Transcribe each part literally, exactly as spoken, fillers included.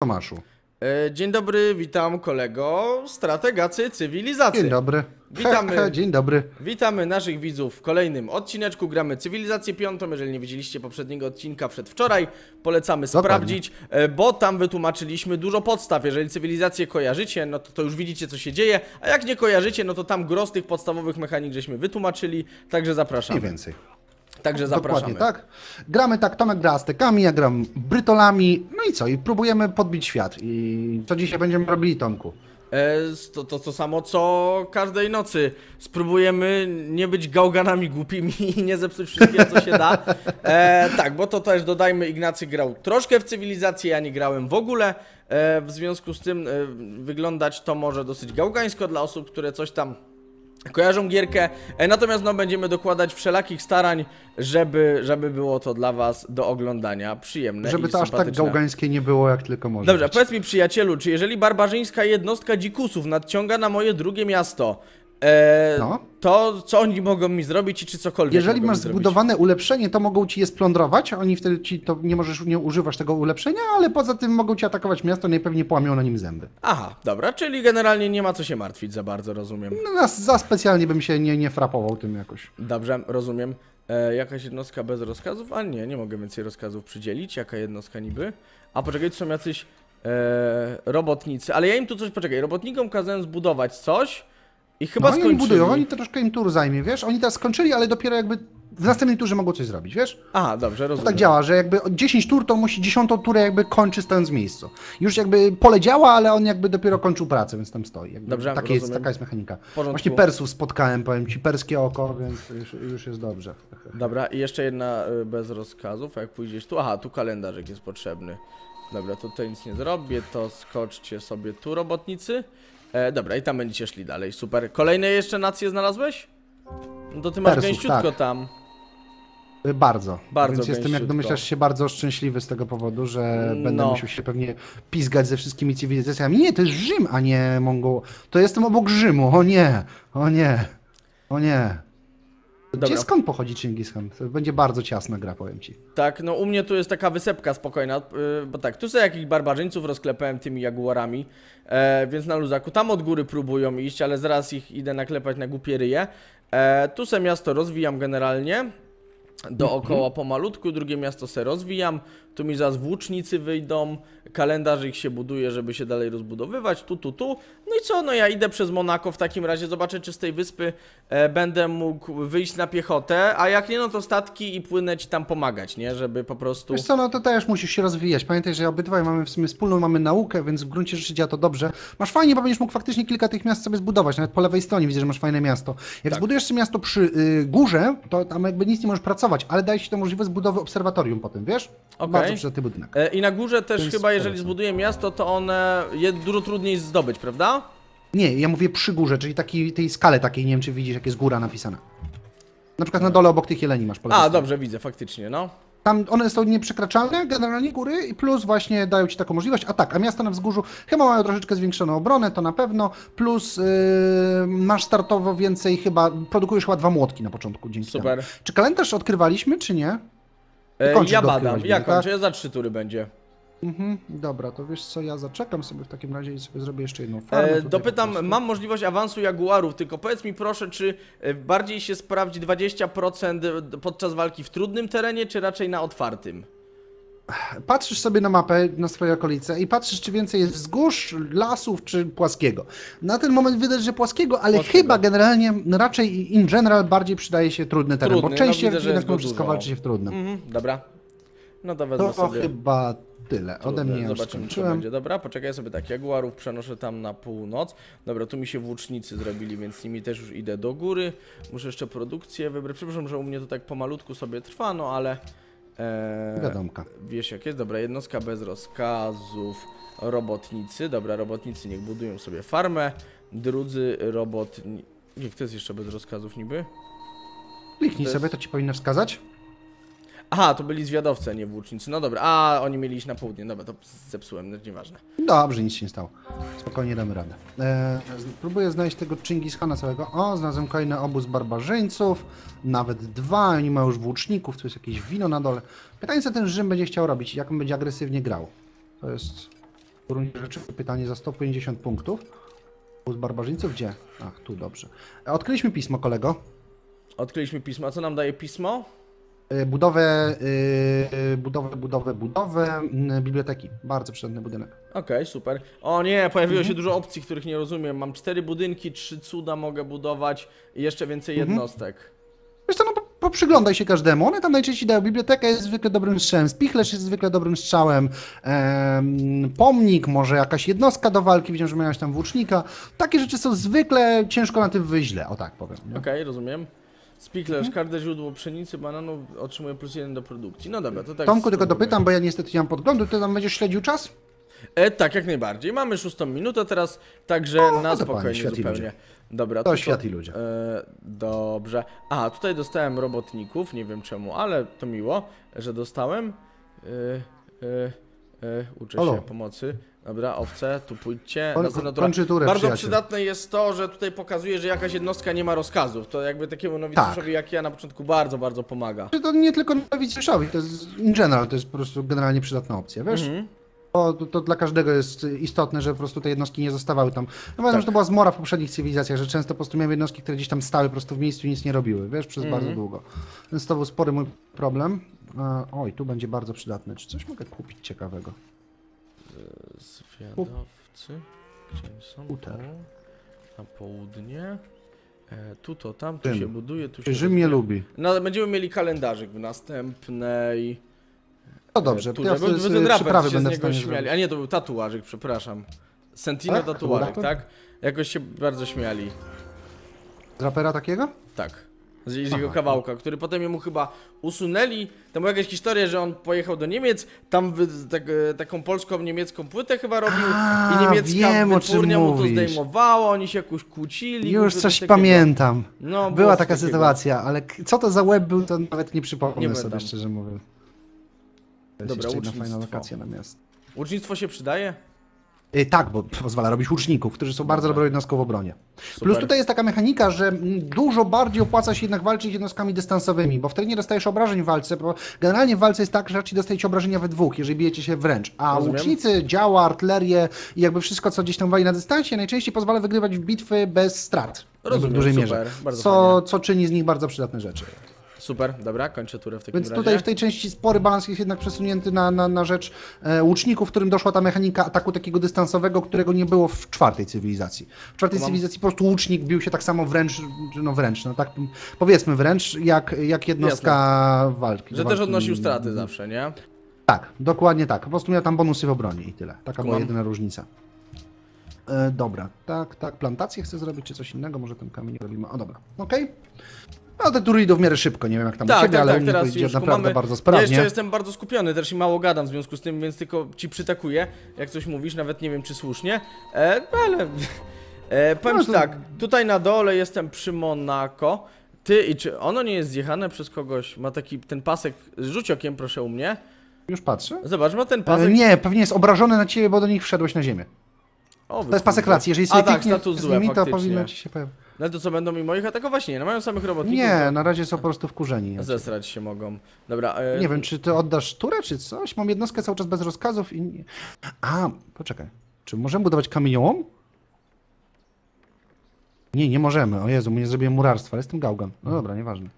Tomaszu. E, dzień dobry, witam kolego, strategacy cywilizacji. Dzień dobry. Witamy, he, he, dzień dobry. Witamy naszych widzów w kolejnym odcineczku. Gramy Cywilizację piątą. Jeżeli nie widzieliście poprzedniego odcinka przedwczoraj, polecamy Dokładnie. sprawdzić, bo tam wytłumaczyliśmy dużo podstaw. Jeżeli cywilizację kojarzycie, no to, to już widzicie, co się dzieje, a jak nie kojarzycie, no to tam gros tych podstawowych mechanik żeśmy wytłumaczyli, także zapraszamy. Mniej więcej. Także zapraszamy. Dokładnie tak. Gramy tak, Tomek gra Aztekami, ja gram Brytolami, no i co? I próbujemy podbić świat. I co dzisiaj będziemy robili, Tomku? E, to, to to samo co każdej nocy. Spróbujemy nie być gałganami głupimi i nie zepsuć wszystkiego, co się da. E, tak, bo to też dodajmy, Ignacy grał troszkę w cywilizację, ja nie grałem w ogóle. E, w związku z tym e, wyglądać to może dosyć gałgańsko dla osób, które coś tam kojarzą gierkę, e, natomiast no, będziemy dokładać wszelakich starań, żeby, żeby było to dla was do oglądania przyjemne Żeby i to aż tak gałgańskie nie było, jak tylko może. Dobrze, być. powiedz mi, przyjacielu, czy jeżeli barbarzyńska jednostka dzikusów nadciąga na moje drugie miasto, e, No. to co oni mogą mi zrobić i czy cokolwiek Jeżeli mogą masz mi zrobić? zbudowane ulepszenie, to mogą ci je splądrować, a oni wtedy ci to nie możesz, nie używasz tego ulepszenia, ale poza tym mogą ci atakować miasto, najpewniej połamią na nim zęby. Aha, dobra, czyli generalnie nie ma co się martwić za bardzo, rozumiem. No, na, za specjalnie bym się nie, nie frapował tym jakoś. Dobrze, rozumiem. E, jakaś jednostka bez rozkazów? A nie, nie mogę więcej rozkazów przydzielić. Jaka jednostka niby? A poczekaj, tu są jacyś e, robotnicy, ale ja im tu coś, poczekaj, robotnikom kazałem zbudować coś i chyba no, skończyli. Oni budują, oni troszkę im tur zajmie, wiesz? Oni teraz skończyli, ale dopiero jakby w następnej turze mogą coś zrobić, wiesz? Aha, dobrze, To rozumiem. tak działa, że jakby dziesięć tur to musi dziesiątą turę jakby kończy stojąc w miejscu. Już jakby pole działa, ale on jakby dopiero kończył pracę, więc tam stoi. Jakby Dobrze, takie jest, rozumiem. taka jest mechanika. porządku. Właśnie Persów spotkałem, powiem ci, perskie oko, więc już, już jest dobrze. Dobra, i jeszcze jedna y, bez rozkazów, jak pójdziesz tu, aha, tu kalendarzyk jest potrzebny. Dobra, tutaj nic nie zrobię, to skoczcie sobie tu, robotnicy. E, dobra, i tam będziecie szli dalej, super. Kolejne jeszcze nacje znalazłeś? No to ty masz Persów, gęściutko tak. tam. Bardzo. Bardzo Więc jestem, jak gęściutko. domyślasz się, bardzo szczęśliwy z tego powodu, że będę No. musiał się pewnie pizgać ze wszystkimi cywilizacjami. Nie, to jest Rzym, a nie Mongoł. To jestem obok Rzymu. O nie, o nie, o nie. Dobra. Gdzie, skąd pochodzi Chingis Khan? To będzie bardzo ciasna gra, powiem ci. Tak, no u mnie tu jest taka wysepka spokojna, yy, bo tak, tu sobie jakichś barbarzyńców rozklepałem tymi jaguarami, e, więc na luzaku, tam od góry próbują iść, ale zaraz ich idę naklepać na głupie ryje. E, tu se miasto rozwijam generalnie, dookoła pomalutku, drugie miasto se rozwijam, tu mi zaraz włócznicy wyjdą, kalendarzyk się buduje, żeby się dalej rozbudowywać, tu, tu, tu. No i co, no ja idę przez Monako w takim razie, zobaczę, czy z tej wyspy e, będę mógł wyjść na piechotę, a jak nie, no to statki i płynę ci tam pomagać, nie, żeby po prostu... Wiesz co, no to też musisz się rozwijać. Pamiętaj, że obydwaj mamy w sumie wspólną, mamy naukę, więc w gruncie rzeczy działa to dobrze. Masz fajnie, bo będziesz mógł faktycznie kilka tych miast sobie zbudować. Nawet po lewej stronie widzę, że masz fajne miasto. Jak Tak. zbudujesz sobie miasto przy y, górze, to tam jakby nic nie możesz pracować, ale daje ci to możliwość budowy obserwatorium potem, wiesz? Okej. Bardzo przydatny budynek. E, I na górze też Więc chyba, jeżeli polecam. zbuduję miasto, to one je dużo trudniej zdobyć, prawda? Nie, ja mówię przy górze, czyli taki, tej skale takiej, nie wiem czy widzisz, jak jest góra napisana. Na przykład na dole obok tych jeleni masz po lewej A, stronie. dobrze, widzę, faktycznie, no. Tam one są nieprzekraczalne, generalnie góry, i plus właśnie dają ci taką możliwość. A tak, a miasta na wzgórzu chyba mają troszeczkę zwiększoną obronę, to na pewno, plus yy, masz startowo więcej chyba, produkujesz chyba dwa młotki na początku dzięki Super. temu. Czy kalendarz odkrywaliśmy, czy nie? E, kończysz ja go badam, odkrywać, ja tak? kończę, ja za trzy tury będzie. Mhm, dobra, to wiesz co, ja zaczekam sobie w takim razie i sobie zrobię jeszcze jedną farmę. E, tutaj po dopytam, prostu. mam możliwość awansu jaguarów, tylko powiedz mi proszę, czy e, bardziej się sprawdzi dwadzieścia procent podczas walki w trudnym terenie, czy raczej na otwartym? Patrzysz sobie na mapę, na swoje okolice i patrzysz, czy więcej jest wzgórz, lasów, czy płaskiego. Na ten moment widać, że płaskiego, ale Płaskiego. chyba generalnie, no raczej in general bardziej przydaje się trudny teren, Trudny, bo no częściej widzę, że jednak jest go mimo wszystko dużo. walczy się w trudnym. Mhm, dobra. No to wezmę To sobie... chyba tyle. Ode Trudne. mnie już Zobaczymy, co skończyłem. będzie. Dobra, poczekaj sobie tak, jaguarów przenoszę tam na północ. Dobra, tu mi się włócznicy zrobili, więc z nimi też już idę do góry. Muszę jeszcze produkcję wybrać. Przepraszam, że u mnie to tak pomalutku sobie trwa, no ale... Eee, Wiadomka. wiesz jak jest? Dobra, jednostka bez rozkazów, robotnicy. Dobra, robotnicy niech budują sobie farmę. Drudzy robotni... Nie, kto jest jeszcze bez rozkazów niby? Kliknij to sobie, jest- to ci powinno wskazać. Aha, to byli zwiadowcy, a nie włócznicy. No dobra, a oni mieli iść na południe. Dobra, to zepsułem, no nieważne. Dobrze, nic się nie stało. Spokojnie damy radę. E, próbuję znaleźć tego Chingis Khana całego. O, znalazłem kolejny obóz barbarzyńców. Nawet dwa, oni mają już włóczników, tu jest jakieś wino na dole. Pytanie, co ten Rzym będzie chciał robić, jak on będzie agresywnie grał. To jest W rundzie rzeczy pytanie za sto pięćdziesiąt punktów. Z barbarzyńców gdzie? Ach, tu dobrze. Odkryliśmy pismo, kolego. Odkryliśmy pismo. A co nam daje pismo? Y, Budowę, y, budowę, budowę, budowę y, biblioteki. Bardzo przydatny budynek. Okej, okay, super. O nie, pojawiło Mhm. się dużo opcji, których nie rozumiem. Mam cztery budynki, trzy cuda mogę budować i jeszcze więcej Mhm. jednostek. Wiesz co, no po- poprzyglądaj się każdemu. One tam najczęściej dają. Biblioteka jest zwykle dobrym strzałem. Spichlerz jest zwykle dobrym strzałem. Em, pomnik, może jakaś jednostka do walki. Widziałem, że miałeś tam włócznika. Takie rzeczy są zwykle ciężko na tym wyjść źle. O tak powiem. nie? Okej, okay, rozumiem. Spichlerz, Mhm. każde źródło pszenicy, bananów otrzymuje plus jeden do produkcji. No dobra, to tak. Tomku, tylko spróbujmy. dopytam, bo ja niestety nie mam podglądu. Ty tam będziesz śledził czas? E, tak, jak najbardziej. Mamy szóstą minutę teraz, także O, na to panie, spokojnie świat i zupełnie. ludzie. Dobra, To tu świat i ludzie. E, dobrze. A, tutaj dostałem robotników, nie wiem czemu, ale to miło, że dostałem. E, e, e, uczę Halo. się pomocy. Dobra, owce, tu pójdźcie. Koń- Następna tura. kończy turę, Bardzo przyjaciel. przydatne jest to, że tutaj pokazuje, że jakaś jednostka nie ma rozkazów. To jakby takiemu nowicjuszowi Tak. jak ja na początku bardzo, bardzo pomaga. To nie tylko nowicjuszowi, to jest in general, to jest po prostu generalnie przydatna opcja, wiesz? Mhm. To, to, to dla każdego jest istotne, że po prostu te jednostki nie zostawały tam. No pamiętam, Tak. że to była zmora w poprzednich cywilizacjach, że często po prostu miałem jednostki, które gdzieś tam stały po prostu w miejscu i nic nie robiły, wiesz, przez Mhm. bardzo długo. Więc to był spory mój problem. E, oj, tu będzie bardzo przydatne. Czy coś mogę kupić ciekawego? Zwiadowcy. Gdzie oni są? Uter. O, na południe. E, tu to, tam, tu Rzym. się buduje, tu się... Rzym mnie rozwija. lubi. No, będziemy mieli kalendarzyk w następnej... No dobrze, to turze. ja Był, był sobie ten raper, przyprawy się z będę w niego stanie śmiali. zrobić. A nie, to był tatuażyk, przepraszam. Sentino Tak? To był tatuażyk, raper? tak? Jakoś się bardzo śmiali. Z rapera takiego? Tak. Z, z jego Aha. kawałka, który potem jemu chyba usunęli. Tam była jakaś historia, że on pojechał do Niemiec, tam wy, tak, e, taką polską, niemiecką płytę chyba robił A, i niemiecka wiem, o czym wytwórnia mu to mówisz. zdejmowała, oni się jakoś kłócili. Już głupio, coś takiego. pamiętam. No, było Była coś taka takiego. sytuacja, ale k- co to za web był, to nawet nie przypomnę Nie sobie, pamiętam. szczerze mówiąc. To jest Dobra, jeszcze jedna fajna łucznictwo. lokacja na miasto. Łucznictwo się przydaje? Y, tak, bo pozwala robić łuczników, którzy są bardzo Dobra. dobrą jednostką w obronie. Super. Plus tutaj jest taka mechanika, że mm, dużo bardziej opłaca się jednak walczyć jednostkami dystansowymi, bo wtedy nie dostajesz obrażeń w walce, bo generalnie w walce jest tak, że raczej dostajecie obrażenia we dwóch, jeżeli bijecie się wręcz, a Rozumiem. łucznicy, działa, artylerię i jakby wszystko, co gdzieś tam wali na dystansie, najczęściej pozwala wygrywać w bitwy bez strat. jakby Rozumiem, w dużej super, mierze. bardzo Co, fajnie. co czyni z nich bardzo przydatne rzeczy. Super, dobra, kończę turę w takim Więc razie. tutaj w tej części spory balans jest jednak przesunięty na, na, na rzecz e, łuczników, w którym doszła ta mechanika ataku takiego dystansowego, którego nie było w czwartej cywilizacji. W czwartej Mam- cywilizacji po prostu łucznik bił się tak samo wręcz, no wręcz, no tak powiedzmy wręcz, jak, jak jednostka walki. Że do też walki. odnosił straty zawsze, nie? Tak, dokładnie tak. Po prostu miał tam bonusy w obronie i tyle. Taka była Kumam. jedyna różnica. E, dobra, tak, tak. Plantację chcę zrobić, czy coś innego? Może ten kamień robimy. O, dobra, okej. No te tury idą w miarę szybko, nie wiem jak tam u Tak, ciebie, tak, ale tak, u mnie to teraz idzie już naprawdę kumamy. bardzo Ja sprawnie. jeszcze jestem bardzo skupiony, też i mało gadam w związku z tym, więc tylko ci przytakuję, jak coś mówisz, nawet nie wiem czy słusznie, e, no ale e, powiem No ci to- tak, tutaj na dole jestem przy Monako, ty i czy ono nie jest zjechane przez kogoś, ma taki ten pasek, rzuć okiem proszę u mnie, Już patrzę. zobacz, ma ten E, pasek, Nie, pewnie jest obrażony na ciebie, bo do nich wszedłeś na ziemię. o, To jest pasek racji, jeżeli sobie a tak, klikniesz status z złe nimi, to faktycznie, powinno ci się pojawić. no to co, będą mi moich atakować? Nie, no mają samych robotników, Nie, na razie są po prostu wkurzeni. to zesrać się mogą, dobra, e, Nie wiem, czy ty oddasz turę, czy coś? Mam jednostkę cały czas bez rozkazów i... nie- A, poczekaj. Czy możemy budować kamieniołom? Nie, nie możemy. O Jezu, nie zrobiłem murarstwa, ale jestem gałgan. No dobra, nieważne.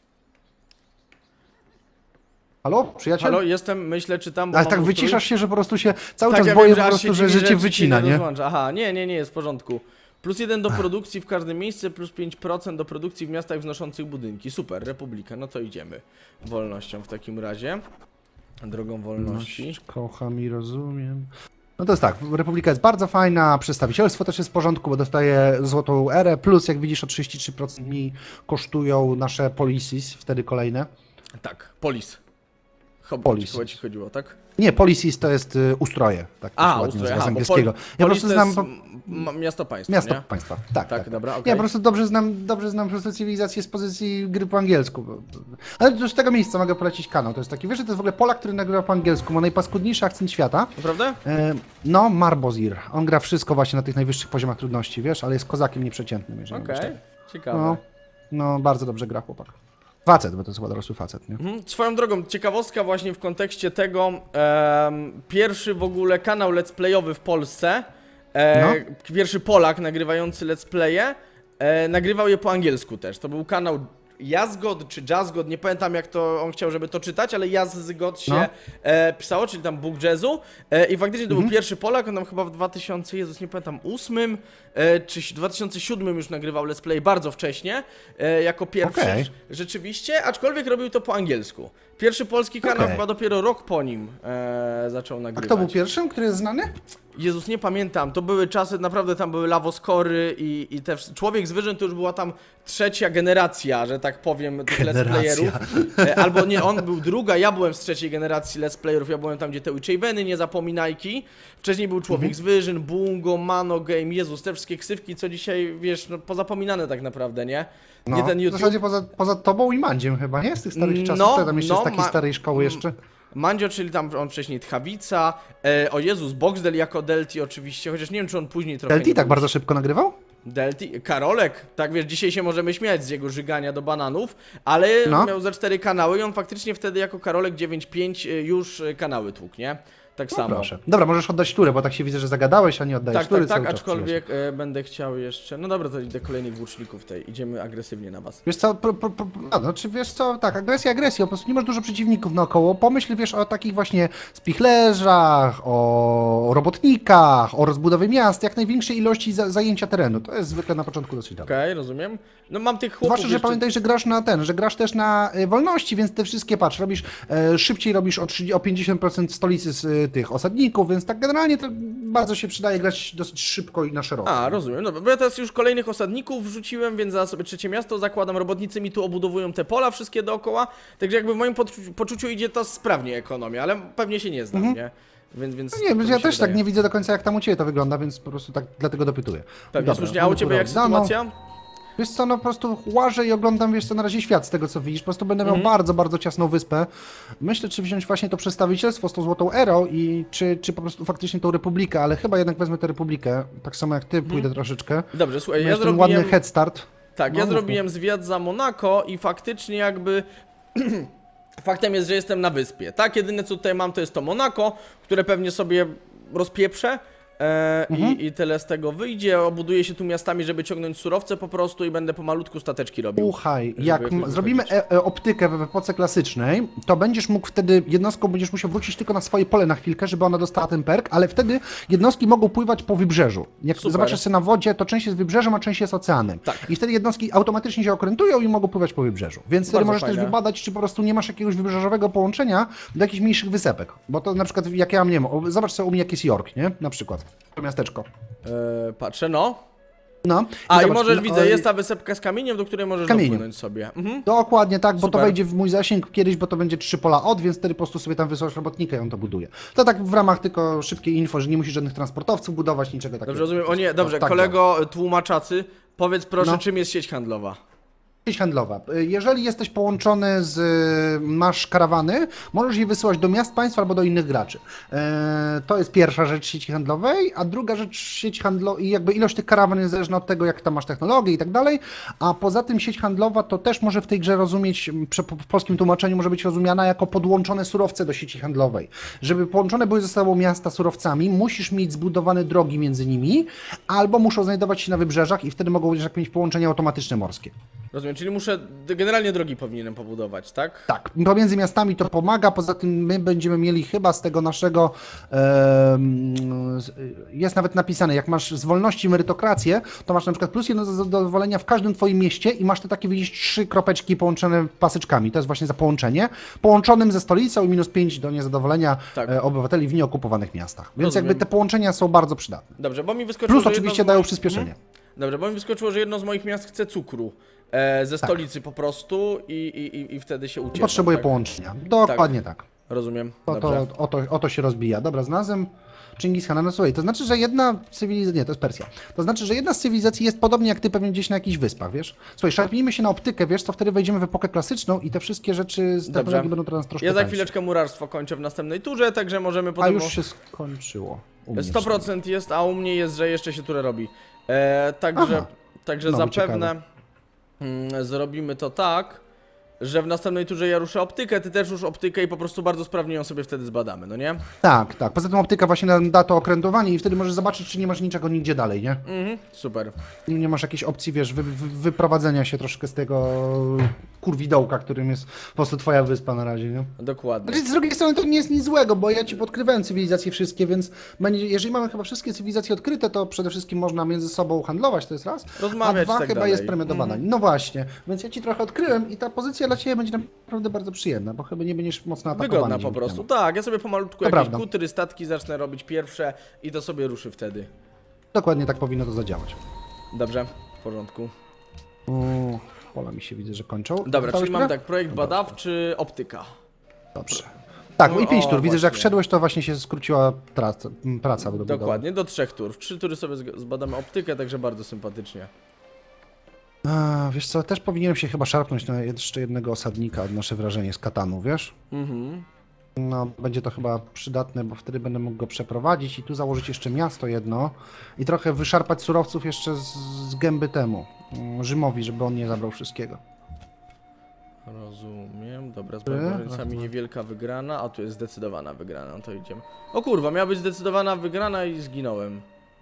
Halo, przyjaciel? halo, jestem, myślę, czytam, bo Ale mam tak ustrój. wyciszasz się, że po prostu się cały Tak, czas ja boję wiem, po aż prostu, się że, dziwi, że cię ci wycina, nie? rozłącza. Aha, nie, nie, nie, jest w porządku. Plus jeden do produkcji w każdym miejscu, plus pięć procent do produkcji w miastach wznoszących budynki. Super, Republika, no to idziemy. Wolnością w takim razie. Drogą wolności. Kocham i rozumiem. No to jest tak, Republika jest bardzo fajna, przedstawicielstwo też jest w porządku, bo dostaje złotą erę, plus jak widzisz o trzydzieści trzy procent mniej kosztują nasze policies, wtedy kolejne. Tak, polis. Chyba, Polis. chyba ci chodziło, tak? Nie, policies to jest y, ustroje, tak to się A, ładnie ustrój, nazywa aha, z bo angielskiego. poli, Ja po polis prostu to znam jest po, m- miasto państwa, miasto nie? państwa, tak, Tak, tak. dobra, Nie, okej. po prostu dobrze znam, dobrze znam po prostu cywilizację z pozycji gry po angielsku. bo- Ale już z tego miejsca mogę polecić kanał, to jest taki, wiesz, że to jest w ogóle Polak, który nagrywa po angielsku, ma najpaskudniejszy akcent świata. Naprawdę? E, No, Marbozir. On gra wszystko właśnie na tych najwyższych poziomach trudności, wiesz, ale jest kozakiem nieprzeciętnym, jeżeli Okej, okay. ciekawe. No, no, bardzo dobrze gra chłopak. Facet, bo to jest chyba dorosły facet, nie? Mhm. Swoją drogą, ciekawostka właśnie w kontekście tego, em, pierwszy w ogóle kanał let's playowy w Polsce, e, No. pierwszy Polak nagrywający let's playe, e, nagrywał je po angielsku też. To był kanał Jazgod czy Jazzgod, nie pamiętam jak to on chciał, żeby to czytać, ale Jazgod się No. e, pisało, czyli tam Bóg jazzu, e, i faktycznie to Mhm. był pierwszy Polak, on tam chyba w dwa tysiące, Jezus, nie pamiętam, ósmym e, czy dwa tysiące siódmym już nagrywał let's play bardzo wcześnie, e, jako pierwszy Okej. rzeczywiście, aczkolwiek robił to po angielsku. Pierwszy polski kanał Okej. chyba dopiero rok po nim e, zaczął A nagrywać. kto był pierwszym, który jest znany? Jezus, nie pamiętam, to były czasy, naprawdę tam były lawoskory i, i te wsz- Człowiek Zwierzę to już była tam trzecia generacja, że tak powiem, tych let's Generacja. playerów. E, Albo nie, on był druga, ja byłem z trzeciej generacji let's playerów, ja byłem tam, gdzie te Witchaveny, nie zapominajki. Wcześniej był Człowiek Mhm. Zwierzyn, Bungo, Mano Game, Jezus, te wszystkie ksywki, co dzisiaj, wiesz, no pozapominane tak naprawdę, nie? No, Nie ten w YouTube. zasadzie poza, poza tobą i Mandziem chyba, nie? Z tych starych No, czasów, kto tam jeszcze no, z takiej ma- starej szkoły jeszcze? Mandzio, czyli tam on wcześniej Tchawica, e, o Jezus, Boxdel jako Delty oczywiście, chociaż nie wiem, czy on później trochę... Delty nie tak był- bardzo szybko nagrywał? Delty, Karolek, tak wiesz, dzisiaj się możemy śmiać z jego żygania do bananów, ale No. miał za cztery kanały i on faktycznie wtedy jako Karolek dziewięć pięć y, już y, kanały tłukł, nie? Tak No, samo. proszę. Dobra, możesz oddać turę, bo tak się widzę, że zagadałeś, a nie oddajesz Tak, tury tak, tak, cały czas aczkolwiek y, będę chciał jeszcze... No dobra, to idę kolejnych włóczników tej, idziemy agresywnie na was. Wiesz co, pro, pro, pro, no, no, czy wiesz co, tak, agresja, agresja, po prostu nie masz dużo przeciwników naokoło, pomyśl, wiesz, o takich właśnie spichlerzach, o robotnikach, o rozbudowie miast, jak największej ilości za, zajęcia terenu, to jest zwykle na początku dosyć dobre. Okej, rozumiem. No mam tych chłopów Zwłaszcza, że jeszcze... pamiętaj, że grasz na ten, że grasz też na y, wolności, więc te wszystkie, patrz, robisz, e, szybciej robisz o, trzydzieści, o pięćdziesiąt procent stolicy z y, tych osadników, więc tak generalnie to bardzo się przydaje grać dosyć szybko i na szeroko. A, rozumiem. Dobra, bo ja teraz już kolejnych osadników wrzuciłem, więc zaraz sobie trzecie miasto zakładam. Robotnicy mi tu obudowują te pola wszystkie dookoła. Także jakby w moim poczu- poczuciu idzie to sprawnie ekonomia, ale pewnie się nie znam, Mhm. nie? Więc, więc No to nie, mi ja się też wydaje. tak nie widzę do końca, jak tam u Ciebie to wygląda, więc po prostu tak dlatego dopytuję. Pewnie, Dobra, słusznie. A u mamy ciebie jak turę oddaną. sytuacja? Wiesz co, no po prostu łażę i oglądam, wiesz co, na razie świat z tego co widzisz, po prostu będę miał Mhm. bardzo, bardzo ciasną wyspę. Myślę, czy wziąć właśnie to przedstawicielstwo z tą złotą erą i czy, czy po prostu faktycznie tą republikę, ale chyba jednak wezmę tę republikę, tak samo jak ty, pójdę troszeczkę. Dobrze, słuchaj, ja Miałeś ten zrobiłem... ładny head start. Tak, No, ja mów, zrobiłem zwiat za Monako i faktycznie jakby... Faktem jest, że jestem na wyspie, tak? Jedyne co tutaj mam to jest to Monako, które pewnie sobie rozpieprzę. E, Mhm. i, I tyle z tego wyjdzie. Obuduję się tu miastami, żeby ciągnąć surowce po prostu i będę pomalutku stateczki robił. Słuchaj, żeby jak jakoś m- zrobimy wychodzić. e e optykę w epoce klasycznej, to będziesz mógł wtedy, jednostką będziesz musiał wrócić tylko na swoje pole na chwilkę, żeby ona dostała ten perk, ale wtedy jednostki mogą pływać po wybrzeżu. Jak Super. zobaczysz sobie na wodzie, to część jest wybrzeżem, a część jest oceanem. Tak. I wtedy jednostki automatycznie się okrętują i mogą pływać po wybrzeżu. Więc wtedy Bardzo możesz fajne. też wybadać, czy po prostu nie masz jakiegoś wybrzeżowego połączenia do jakichś mniejszych wysepek. Bo to na przykład, jak ja mam, nie wiem, o, zobacz sobie u mnie jak jest York, nie? Na przykład. To miasteczko. E, patrzę, no. No. A i zobacz, możesz, no, widzę, o, jest ta wysepka z kamieniem, do której możesz Kamieniem. dopłynąć sobie. Mhm. Dokładnie tak, bo Super. to wejdzie w mój zasięg kiedyś, bo to będzie trzy pola od, więc wtedy po prostu sobie tam wysyłasz robotnika i on to buduje. To tak w ramach tylko szybkiej info, że nie musisz żadnych transportowców budować, niczego takiego. Dobrze, rozumiem. O nie, dobrze, tak kolego tłumaczacy, powiedz proszę, No. czym jest sieć handlowa? Sieć handlowa. Jeżeli jesteś połączony z, masz karawany, możesz je wysyłać do miast, państw albo do innych graczy. E, to jest pierwsza rzecz sieci handlowej, a druga rzecz sieci handlowej, i jakby ilość tych karawan jest zależna od tego, jak tam masz technologię i tak dalej, a poza tym sieć handlowa to też może w tej grze rozumieć, prze- w polskim tłumaczeniu może być rozumiana jako podłączone surowce do sieci handlowej. Żeby połączone były ze sobą miasta surowcami, musisz mieć zbudowane drogi między nimi, albo muszą znajdować się na wybrzeżach i wtedy mogą jak mieć połączenia automatyczne morskie. Rozumiem, czyli muszę, generalnie drogi powinienem pobudować, tak? Tak, pomiędzy miastami to pomaga, poza tym my będziemy mieli chyba z tego naszego, em, z- jest nawet napisane, jak masz z wolności merytokrację, to masz na przykład plus jedno zadowolenia w każdym twoim mieście i masz te takie, widzisz, trzy kropeczki połączone paseczkami, to jest właśnie za połączenie, połączonym ze stolicą i minus pięć do niezadowolenia Tak. e, obywateli w nieokupowanych miastach. Więc Rozumiem. jakby te połączenia są bardzo przydatne. Dobrze, bo mi wyskoczyło, Plus że jedno oczywiście z dają moich- przyspieszenie. Mhm. Dobrze, bo mi wyskoczyło, że jedno z moich miast chce cukru e, ze Tak. stolicy po prostu i, i, i, i wtedy się ucieszę. Potrzebuje tak? połączenia. Dokładnie tak. Rozumiem, To, dobrze. to, o, to, o to się rozbija. Dobra, znalazłem Chingis Khana. No słuchaj, to znaczy, że jedna cywilizacja, nie, to jest Persja. To znaczy, że jedna z cywilizacji jest podobnie jak ty pewnie gdzieś na jakichś wyspach, wiesz? Słuchaj, szarpnijmy się na optykę, wiesz, to wtedy wejdziemy w epokę klasyczną i te wszystkie rzeczy z Dobrze. technologii będą teraz troszkę Ja za tańsze. chwileczkę murarstwo kończę w następnej turze, także możemy A potem... już się skończyło. u mnie sto procent jest, a u mnie jest, że jeszcze się turę robi. E, także Aha. także No, zapewne ciekawe. mm, zrobimy to tak, że w następnej turze ja ruszę optykę, ty też rusz optykę i po prostu bardzo sprawnie ją sobie wtedy zbadamy, no nie? Tak, tak. Poza tym optyka właśnie nam da to okrętowanie i wtedy możesz zobaczyć, czy nie masz niczego nigdzie dalej, nie? Mhm, super. Nie, nie masz jakiejś opcji, wiesz, wy, wy, wyprowadzenia się troszkę z tego kurwidołka, którym jest po prostu twoja wyspa na razie, nie? Dokładnie. Znaczy, z drugiej strony to nie jest nic złego, bo ja ci podkrywałem cywilizacje wszystkie, więc będzie, jeżeli mamy chyba wszystkie cywilizacje odkryte, to przede wszystkim można między sobą handlować, to jest raz. Rozmawiać A dwa tak chyba dalej. jest premedowana. Mhm. No właśnie, więc ja ci trochę odkryłem i ta pozycja dla ciebie będzie naprawdę bardzo przyjemna, bo chyba nie będziesz mocno atakowany. Wygodna po dzięki prostu. temu. Tak, ja sobie pomalutku To jakieś prawda. kutery, statki zacznę robić pierwsze i to sobie ruszy wtedy. Dokładnie tak powinno to zadziałać. Dobrze, w porządku. O, pola mi się widzę, że kończą. Dobra, Dostałeś czyli mam grę? tak, projekt badawczy, optyka. Dobrze. Tak, no i pięć O, tur. Widzę, że jak właśnie. wszedłeś, to właśnie się skróciła praca. m, praca do budowy. Dokładnie, do trzech tur. W trzy tury sobie zg- zbadamy optykę, także bardzo sympatycznie. A, wiesz co, też powinienem się chyba szarpnąć na jeszcze jednego osadnika, odnoszę wrażenie, z Katanu, wiesz? Mhm. No, będzie to chyba przydatne, bo wtedy będę mógł go przeprowadzić i tu założyć jeszcze miasto jedno i trochę wyszarpać surowców jeszcze z, z gęby temu, mm, Rzymowi, żeby on nie zabrał wszystkiego. Rozumiem, dobra, z Ty? barbarzyńcami niewielka wygrana, a tu jest zdecydowana wygrana, no to idziemy. O kurwa, miała być zdecydowana wygrana i zginąłem.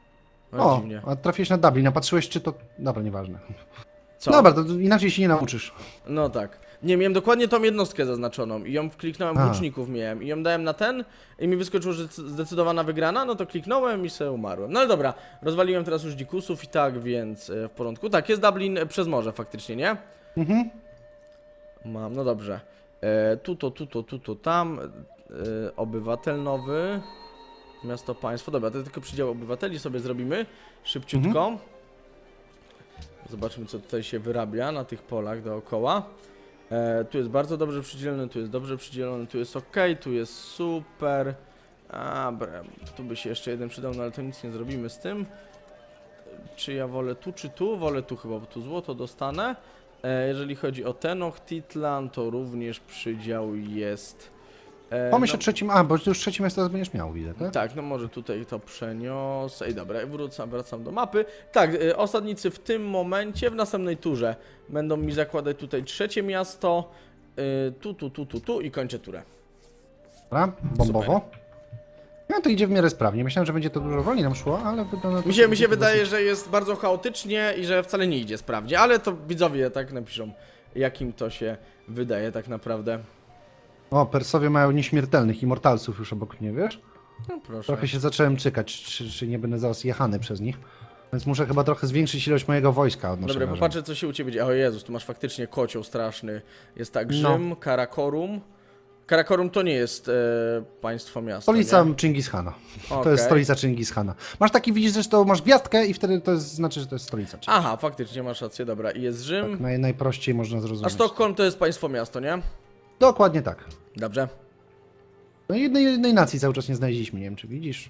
No O, dziwnie. a trafiłeś na Dublin, a patrzyłeś, czy to... Dobra, nieważne. Co? Dobra, to inaczej się nie nauczysz. No tak. Nie, miałem dokładnie tą jednostkę zaznaczoną i ją kliknąłem, A. łuczników miałem i ją dałem na ten i mi wyskoczyło, że zdecydowana wygrana, no to kliknąłem i se umarłem. No ale dobra, rozwaliłem teraz już dzikusów i tak, więc e, w porządku. Tak, jest Dublin przez morze faktycznie, nie? Mhm. Mam, no dobrze. E, tu to, tu to, tu to, tam. E, obywatel nowy. Miasto, państwo. Dobra, to tylko przydział obywateli sobie zrobimy. Szybciutko. Mhm. Zobaczmy, co tutaj się wyrabia na tych polach dookoła. E, tu jest bardzo dobrze przydzielony, tu jest dobrze przydzielony, tu jest ok, tu jest super. A, bre, tu by się jeszcze jeden przydał, no ale to nic nie zrobimy z tym. Czy ja wolę tu, czy tu? Wolę tu chyba, bo tu złoto dostanę. E, jeżeli chodzi o Tenochtitlan, to również przydział jest... E, Pomyśl no, o trzecim, a, bo ty już trzecie miasto będziesz miał, widzę, tak? tak, no może tutaj to przeniosę. I dobra, wrócam, wracam do mapy. Tak, y, osadnicy w tym momencie, w następnej turze będą mi zakładać tutaj trzecie miasto. Y, tu, tu, tu, tu, tu i kończę turę. Dobra, bombowo. No to idzie w miarę sprawnie. Myślałem, że będzie to dużo wolniej nam szło, ale wygląda to... Mi się, mi się to wydaje, dosyć- że jest bardzo chaotycznie i że wcale nie idzie sprawnie, ale to widzowie tak napiszą, jakim to się wydaje tak naprawdę. O, Persowie mają nieśmiertelnych immortalsów już obok mnie, wiesz? No proszę. Trochę się zacząłem czekać, czy, czy nie będę zaraz jechany przez nich. Więc muszę chyba trochę zwiększyć ilość mojego wojska odnośnie Dobra, wrażenia. popatrzę co się u ciebie dzieje. O Jezus, tu masz faktycznie kocioł straszny. Jest tak No. Rzym, Karakorum. Karakorum to nie jest e, państwo miasto, Stolica nie? Chingishana. To Okej. jest stolica Chingishana. Masz taki, widzisz, że to masz gwiazdkę i wtedy to jest, znaczy, że to jest stolica. Czyli Aha, faktycznie masz rację, dobra. I jest Rzym. tak naj, najprościej można A zrozumieć. Sztokholm to jest państwo miasto, nie? Dokładnie tak. Dobrze. No i jednej, jednej nacji cały czas nie znaleźliśmy, nie wiem czy widzisz.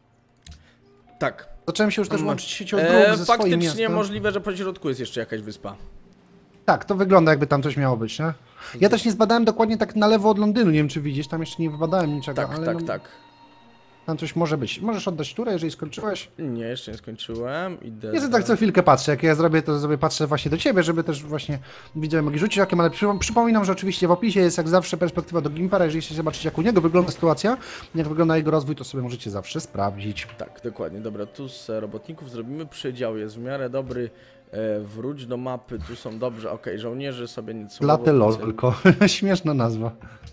Tak. Zacząłem się już też Mm. łączyć siecią dróg E, ze swoim faktycznie miastem. możliwe, że po środku jest jeszcze jakaś wyspa. Tak, to wygląda jakby tam coś miało być, nie? Ja też nie zbadałem dokładnie tak na lewo od Londynu, nie wiem czy widzisz, tam jeszcze nie wybadałem niczego, Tak, ale tak, no, tak. tam coś może być. Możesz oddać turę, jeżeli skończyłeś. Nie, jeszcze nie skończyłem. Idę Ja sobie do- tak co chwilkę patrzę, jak ja zrobię, to sobie patrzę właśnie do ciebie, żeby też właśnie widzowie mogli rzucić okiem, ale przy, przypominam, że oczywiście w opisie jest jak zawsze perspektywa do Gimpera, jeżeli chcecie zobaczyć jak u niego wygląda sytuacja, jak wygląda jego rozwój, to sobie możecie zawsze sprawdzić. Tak, dokładnie. Dobra, tu z robotników zrobimy przydział, jest w miarę dobry. E, wróć do mapy, tu są dobrze, okej, żołnierzy sobie nic są robotnicy. Latelolko, śmieszna nazwa.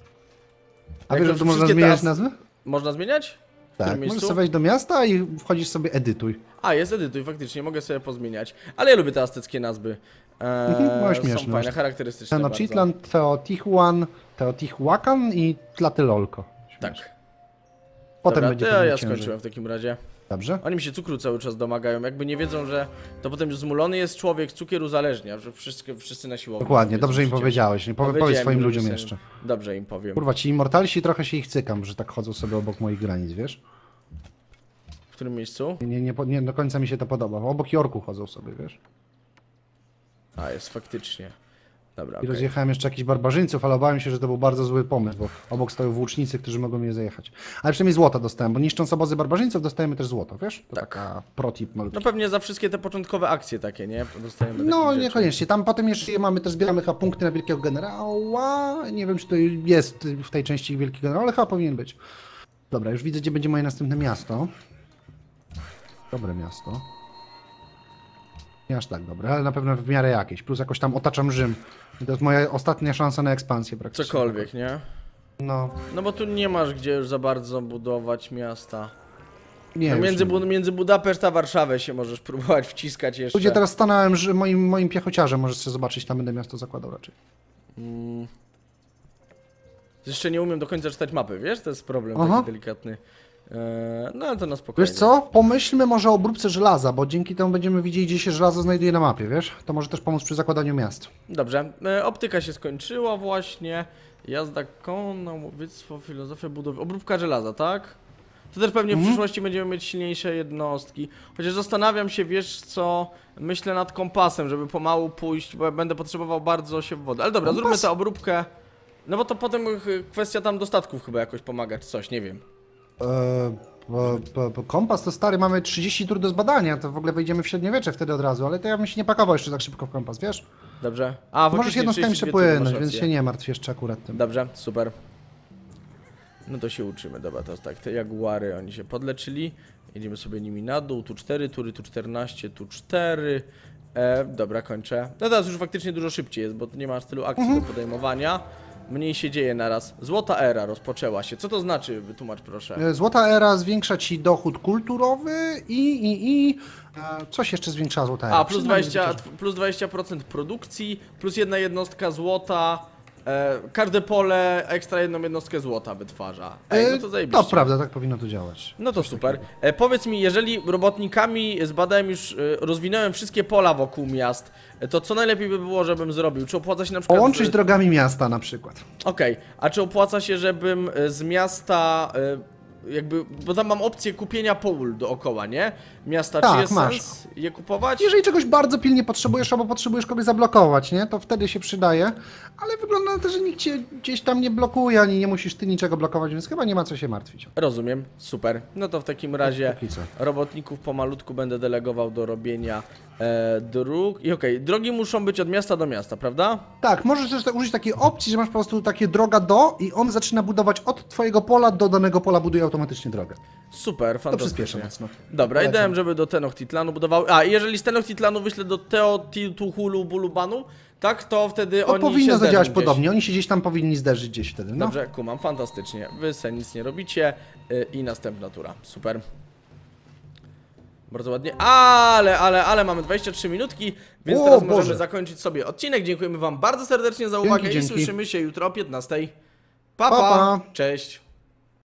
A Jak wiesz, to że tu można wszystkie zmieniać teraz- nazwę? Można zmieniać? W Tak, którym możesz miejscu? sobie wejść do miasta i wchodzisz sobie edytuj. A, jest edytuj, faktycznie, mogę sobie pozmieniać. Ale ja lubię te azteckie nazwy. Mhm, no Eee, śmieszne. są fajne, charakterystyczne bardzo. Tenochtitlan, Teotihuacan, Teotihuacan i Tlatelolko. Tak. Potem Dobra, będzie to pewnie ja ciężej. skończyłem w takim razie. Dobrze? Oni mi się cukru cały czas domagają, jakby nie wiedzą, że to potem zmulony jest człowiek, cukier uzależnia, że wszyscy, wszyscy na siłowni. Dokładnie, wiedzą dobrze im przecież. powiedziałeś. Nie? Powie, Powiedziałem powiedz swoim im, ludziom żeby jeszcze. sobie- Dobrze im powiem. Kurwa, ci immortalsi trochę się ich cykam, że tak chodzą sobie obok moich granic, wiesz? W którym miejscu? Nie, nie, nie do końca mi się to podoba. Obok Jorku chodzą sobie, wiesz? A, jest faktycznie. Dobra, I okej. rozjechałem jeszcze jakichś barbarzyńców, ale obawiam się, że to był bardzo zły pomysł, bo obok stoją włócznicy, którzy mogą mnie zajechać. Ale przynajmniej złota dostałem, bo niszcząc obozy barbarzyńców dostajemy też złoto, wiesz? To Tak. taka protip malutki. No pewnie za wszystkie te początkowe akcje takie, nie? Dostajemy No, takich rzeczy. niekoniecznie. Tam potem jeszcze mamy też, zbieramy chyba punkty na Wielkiego Generała. Nie wiem, czy to jest w tej części Wielki Generał, ale chyba powinien być. Dobra, już widzę, gdzie będzie moje następne miasto. Dobre miasto. Nie aż tak dobre, ale na pewno w miarę jakieś. Plus jakoś tam otaczam Rzym. I to jest moja ostatnia szansa na ekspansję praktycznie. Cokolwiek, nie? No, No bo tu nie masz gdzie już za bardzo budować miasta. nie No już między, nie. Bu między Budapeszt a Warszawę się możesz próbować wciskać jeszcze. Ludzie, teraz stanąłem, że moim, moim piechociarzem możesz sobie zobaczyć, tam będę miasto zakładał raczej. Mm. Jeszcze nie umiem do końca czytać mapy, wiesz? To jest problem Aha. taki delikatny. Eee, no ale to na spokojnie. Wiesz co? Pomyślmy może o obróbce żelaza, bo dzięki temu będziemy widzieli, gdzie się żelazo znajduje na mapie, wiesz? To może też pomóc przy zakładaniu miast. Dobrze, e, optyka się skończyła właśnie. Jazda konna, łowiectwo, filozofia budowy. Obróbka żelaza, tak? To też pewnie w Mhm. przyszłości będziemy mieć silniejsze jednostki. Chociaż zastanawiam się, wiesz co, myślę nad kompasem, żeby pomału pójść, bo ja będę potrzebował bardzo się w wodę. Ale dobra, Kompas? zróbmy tę obróbkę. No bo to potem y, kwestia tam dostatków chyba jakoś pomaga, czy coś, nie wiem. Eee, bo, bo, bo kompas to stary, mamy trzydzieści tur do zbadania, to w ogóle wejdziemy w średniowiecze wtedy od razu, ale to ja bym się nie pakował jeszcze tak szybko w kompas, wiesz? Dobrze. A, Możesz faktycznie jednostkami trzydzieści się dwie tury, płynąć, masz więc rację. się nie martw jeszcze akurat tym. Dobrze, super. No to się uczymy, dobra, to jest tak, te jaguary, oni się podleczyli. Jedziemy sobie nimi na dół, tu cztery tury, tu czternaście, tu cztery. E, dobra, kończę. No teraz już faktycznie dużo szybciej jest, bo tu nie ma tylu akcji Mhm. do podejmowania. Mniej się dzieje naraz. Złota era rozpoczęła się. Co to znaczy? Wytłumacz proszę. E, Złota era zwiększa ci dochód kulturowy i, i, i e, coś jeszcze zwiększa złota era. A, plus Przynajmniej dwadzieścia, chociaż- plus dwadzieścia procent produkcji, plus jedna jednostka złota. E, każde pole ekstra jedną jednostkę złota wytwarza. Ej, no to E, zajebiście. To prawda, tak powinno to działać. No to super. E, powiedz mi, jeżeli robotnikami zbadałem już, e, rozwinąłem wszystkie pola wokół miast, e, to co najlepiej by było, żebym zrobił? Czy opłaca się na przykład... Połączyć z... drogami miasta na przykład. Okej, a czy opłaca się, żebym e, z miasta... E, jakby, bo tam mam opcję kupienia pól dookoła, nie? Miasta, Tak, czy jest masz. sens je kupować? Jeżeli czegoś bardzo pilnie potrzebujesz, albo potrzebujesz kogoś zablokować, nie? To wtedy się przydaje, ale wygląda na to, że nikt cię gdzieś tam nie blokuje, ani nie musisz ty niczego blokować, więc chyba nie ma co się martwić. Rozumiem, super. No to w takim razie Póki co. robotników pomalutku będę delegował do robienia e, dróg. I okej, drogi muszą być od miasta do miasta, prawda? Tak, możesz też tak użyć takiej opcji, że masz po prostu takie droga do i on zaczyna budować od twojego pola do danego pola, buduje automatycznie drogę. Super, To przyspieszy fantastycznie. mocno. Dobra, Polecam. ideałem, żeby do Tenochtitlanu budował. A, i jeżeli z Tenochtitlanu wyślę do Teotihuhulu Bulubanu, tak, to wtedy To oni się powinno zderzą zadziałać gdzieś. podobnie, oni się gdzieś tam powinni zderzyć gdzieś wtedy, no. Dobrze, kumam, fantastycznie. Wy se nic nie robicie y, i następna tura. Super. Bardzo ładnie. Ale, ale, ale mamy dwadzieścia trzy minutki, więc O, teraz Boże. możemy zakończyć sobie odcinek. Dziękujemy wam bardzo serdecznie za uwagę Dzięki, i dzięki. słyszymy się jutro o piętnastej. Pa, Pa, pa. pa. Cześć.